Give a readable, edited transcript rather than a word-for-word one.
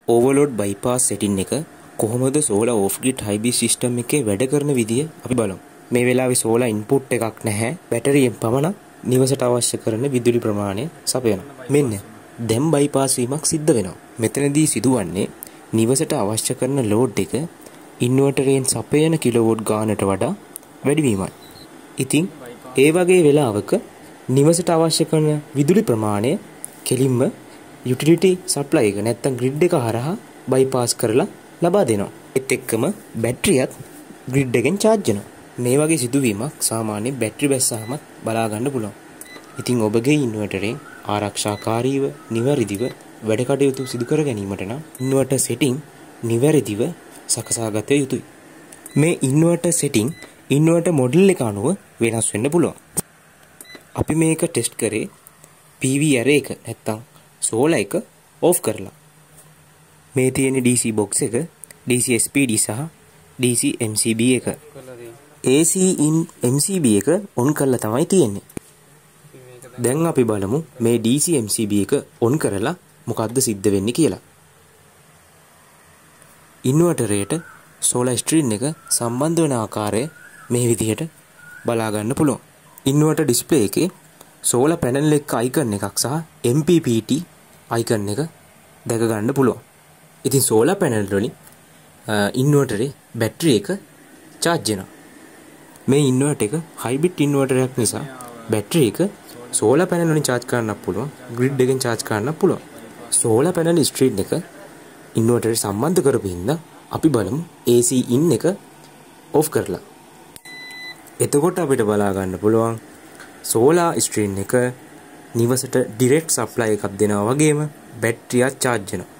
ඕවර්ලෝඩ් bypass setting එක කොහොමද solar off grid hybrid system එකේ වැඩ කරන විදිය අපි බලමු. මේ වෙලාවේ සෝලා ඉන්පුට් එකක් නැහැ. බැටරියෙන් පමණක් නිවසට අවශ්‍ය කරන විදුලි ප්‍රමාණය සපයනවා. මෙන්න දැන් බයිපාස් වීමක් සිද්ධ වෙනවා. මෙතනදී සිදුවන්නේ නිවසට අවශ්‍ය කරන ලෝඩ් එක ඉන්වර්ටරයෙන් සපයන කිලෝවොට් ගානට වඩා වැඩි වීමයි. ඉතින් ඒ වගේ වෙලාවක නිවසට අවශ්‍ය කරන විදුලි ප්‍රමාණය කෙලින්ම යුටිලිටි සප්ලයි එක නැත්තම් ග්‍රිඩ් එක හරහා බයිපාස් කරලා ලබා දෙනවා. ඒත් එක්කම බැටරියත් ග්‍රිඩ් එකෙන් charge වෙනවා. මේ වගේ සිදුවීමක් සාමාන්‍ය බැටරි බැස්සහමත් බලා ගන්න පුළුවන්. ඉතින් ඔබගේ ඉන්වර්ටරයෙන් ආරක්ෂාකාරීව නිවැරදිව වැඩ කටයුතු සිදු කර ගැනීමට නම් ඉන්වර්ටර් සෙටින් නිවැරදිව සකසා ගත යුතුයි. මේ ඉන්වර්ටර් සෙටින් ඉන්වර්ටර් මොඩල් එක අනුව වෙනස් වෙන්න පුළුවන්. අපි මේක ටෙස්ට් කරේ PV array එක නැත්තම් සෝලා එක ඕෆ් කරලා. මේ තියෙන DC box එක DC SPD සහ DC MCB එක. AC in MCB එක on කරලා තමයි තියෙන්නේ. දැන් අපි බලමු මේ DC MCB එක on කරලා මොකද්ද සිද්ධ වෙන්නේ කියලා. ඉන්වර්ටරයට සෝලාර් ස්ට්‍රීම් එක සම්බන්ධ වෙන ආකාරය මේ විදිහට බලා ගන්න පුළුවන්. ඉන්වර්ටර් ඩිස්ප්ලේ එකේ සෝලාර් පැනල් එක අයිකන් එකක් සහ MPPT අයිකන් එක දැක ගන්න පුළුවන්. ඉතින් සෝලාර් පැනල් වලින් ඉන්වර්ටරේ බැටරි එක charge වෙනවා. මේ ඉන්වර්ටර් එක හයිබ්‍රිඩ් ඉන්වර්ටරයක් නිසා බැටරි එක සෝලාර් පැනල් වලින් charge කරන්නත් පුළුවන්, ග්‍රිඩ් එකෙන් charge කරන්නත් පුළුවන්. සෝලාර් පැනල් ස්ට්‍රීම් එක ඉන්වර්ටරේ සම්බන්ධ කරපු හින්දා අපි බලමු AC in එක off කරලා. එතකොට අපිට බලා ගන්න පුළුවන් සෝලාර් ස්ට්‍රීම් එක නිවසට ඩිරෙක්ට් සප්ලයි එකක් දෙනවා වගේම බැටරියක් charge වෙනවා.